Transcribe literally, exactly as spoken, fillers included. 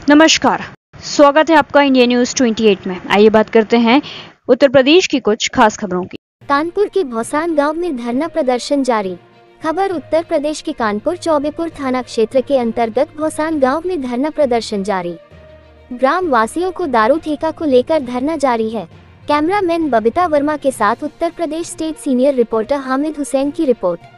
नमस्कार, स्वागत है आपका इंडिया न्यूज अट्ठाईस में। आइए बात करते हैं उत्तर प्रदेश की कुछ खास खबरों की। कानपुर के भौसान गांव में धरना प्रदर्शन जारी। खबर उत्तर प्रदेश के कानपुर चौबेपुर थाना क्षेत्र के अंतर्गत भौसान गांव में धरना प्रदर्शन जारी। ग्राम वासियों को दारू ठेका को लेकर धरना जारी है। कैमरामैन बबीता वर्मा के साथ Uttar Pradesh state senior reporter Hamid Hussain की रिपोर्ट।